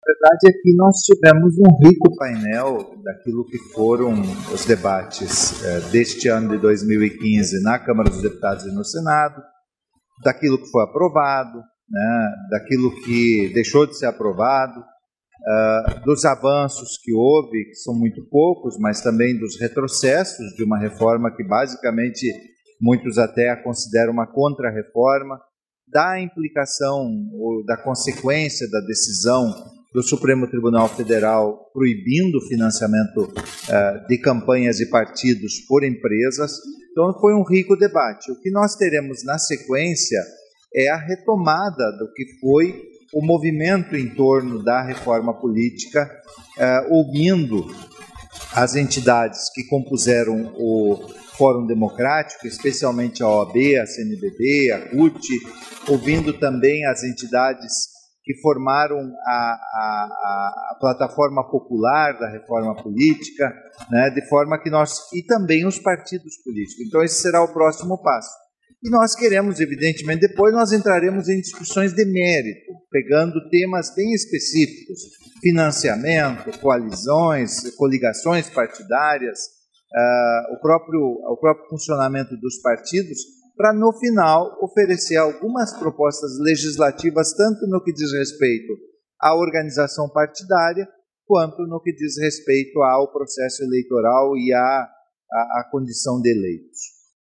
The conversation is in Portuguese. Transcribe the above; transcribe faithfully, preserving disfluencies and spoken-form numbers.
verdade é que nós tivemos um rico painel daquilo que foram os debates eh, deste ano de dois mil e quinze na Câmara dos Deputados e no Senado, daquilo que foi aprovado, né, daquilo que deixou de ser aprovado, uh, dos avanços que houve, que são muito poucos, mas também dos retrocessos de uma reforma que basicamente muitos até a consideram uma contra-reforma, da implicação ou da consequência da decisão do Supremo Tribunal Federal proibindo o financiamento uh, de campanhas de partidos por empresas. Então foi um rico debate. O que nós teremos na sequência é a retomada do que foi o movimento em torno da reforma política, uh, ouvindo as entidades que compuseram o Fórum Democrático, especialmente a O A B, a C N B B, a C U T, ouvindo também as entidades que formaram a, a, a plataforma popular da reforma política, né, de forma que nós... e também os partidos políticos. Então, esse será o próximo passo. E nós queremos, evidentemente, depois nós entraremos em discussões de mérito, pegando temas bem específicos, financiamento, coalizões, coligações partidárias, uh, o, próprio, o próprio funcionamento dos partidos, para, no final, oferecer algumas propostas legislativas, tanto no que diz respeito à organização partidária, quanto no que diz respeito ao processo eleitoral e à, à, à condição de eleitos.